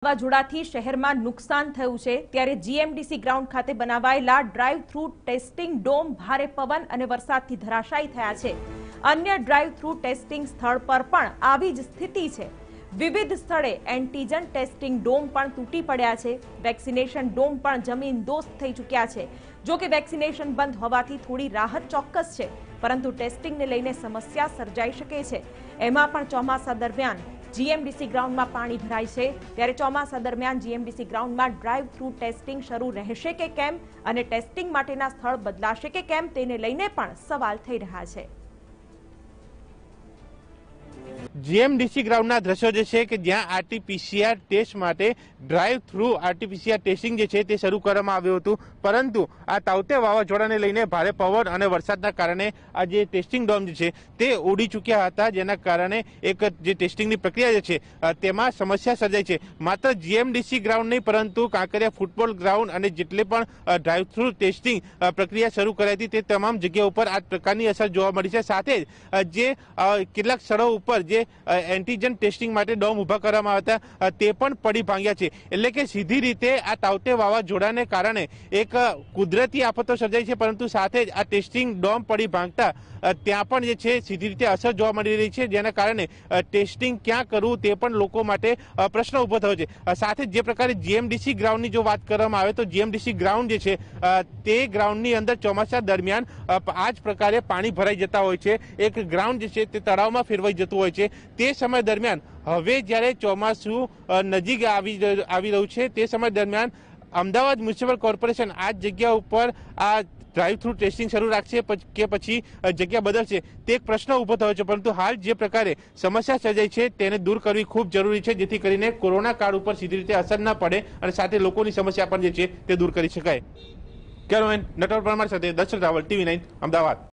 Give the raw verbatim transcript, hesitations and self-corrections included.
વાવાઝોડાથી શહેરમાં નુકસાન થયું છે ત્યારે જીએમડીસી ગ્રાઉન્ડ ખાતે બનાવાયેલા ડ્રાઈવ થ્રુ ટેસ્ટિંગ ડોમ ભારે પવન અને વરસાદથી ધરાશાયી થયા છે। અન્ય ડ્રાઈવ થ્રુ ટેસ્ટિંગ સ્થળ પર પણ આવી જ સ્થિતિ છે। વિવિધ સ્થળે એન્ટીજન ટેસ્ટિંગ ડોમ પણ તૂટી પડ્યા છે। વેક્સિનેશન ડોમ પણ જમીનદોસ્ત થઈ ચૂક્યા છે। જો કે વેક્સિનેશન બંધ હોવાથી થોડી રાહત ચોક્કસ છે, પરંતુ ટેસ્ટિંગને લઈને સમસ્યા સર્જાઈ શકે છે। એમાં પણ ચોમાસા દરમિયાન જીએમડીસી ગ્રાઉન્ડમાં પાણી ભરાય છે ત્યારે ચોમાસા દરમિયાન જીએમડીસી ગ્રાઉન્ડમાં ડ્રાઈવ થ્રુ ટેસ્ટિંગ શરૂ રહેશે કે કેમ અને ટેસ્ટિંગ માટેના સ્થળ બદલાશે કે કેમ તેને લઈને પણ સવાલ થઈ રહ્યા છે। જીએમડીસી ગ્રાઉન્ડના દ્રશ્યો જે છે કે જ્યાં આરટીપીસીઆર ટેસ્ટ માટે ડ્રાઈવ થ્રુ આરટીપીસીઆર ટેસ્ટિંગ જે છે તે શરૂ કરવામાં આવ્યું હતું, પરંતુ આ તાઉતે વાવાઝોડાને લઈને ભારે પવન અને વરસાદના કારણે આ જે ટેસ્ટિંગ ડોમ જે છે તે ઉડી ચૂક્યા હતા, જેના કારણે એક જે ટેસ્ટિંગની પ્રક્રિયા જે છે તેમાં સમસ્યા સર્જાઈ છે। માત્ર જીએમડીસી ગ્રાઉન્ડ નહીં, પરંતુ કાંકરિયા ફૂટબોલ ગ્રાઉન્ડ અને જેટલી પણ ડ્રાઈવ થ્રુ ટેસ્ટિંગ પ્રક્રિયા શરૂ કરાઈ હતી તે તમામ જગ્યા ઉપર આ પ્રકારની અસર જોવા મળી છે। સાથે જ જે કેટલાક સ્થળો ઉપર જે એન્ટીજન ટેસ્ટિંગ માટે ડોમ ઉભા કરવામાં આવ્યા હતા તે પણ પડી ભાંગ્યા છે। એટલે કે સીધી રીતે આ તાઉતે વાવાઝોડાને કારણે એક કુદરતી આફતો સર્જાઈ છે, પરંતુ સાથે જ આ ટેસ્ટિંગ ડોમ પડી ભાંગતા ત્યાં પણ જે છે સીધી રીતે અસર જોવા મળી રહી છે, જેના કારણે ટેસ્ટિંગ ક્યાં કરવું તે પણ લોકો માટે પ્રશ્ન ઉભો થયો છે। સાથે જે પ્રકારે જીએમડીસી ગ્રાઉન્ડની જો વાત કરવામાં આવે તો જીએમડીસી ગ્રાઉન્ડ જે છે તે ગ્રાઉન્ડની અંદર ચોમાસા દરમિયાન આ જ પ્રકારે પાણી ભરાઈ જતા હોય છે। એક ગ્રાઉન્ડ જે છે તે તળાવમાં ફેરવાઈ જતું હોય છે। તે સમય દરમિયાન હવે જ્યારે ચોમાસું નજીક આવી આવી રહ્યું છે તે સમય દરમિયાન અમદાવાદ મ્યુનિસિપલ કોર્પોરેશન આ જગ્યા ઉપર આ ડ્રાઈવ થ્રુ ટેસ્ટિંગ શરૂ રાખશે કે પછી જગ્યા બદલશે તે એક પ્રશ્ન ઉભો થયો છે, પરંતુ હાલ જે પ્રકારે સમસ્યા સર્જાઈ છે તેને દૂર કરવી ખૂબ જરૂરી છે, જેથી કરીને કોરોના કાળ ઉપર સીધી રીતે અસર ના પડે અને સાથે લોકોની સમસ્યા પણ જે છે તે દૂર કરી શકાય। કેમેરામેન નટવર પરમાર સાથે દર્શન રાવલ, ટીવી નાઇન, અમદાવાદ।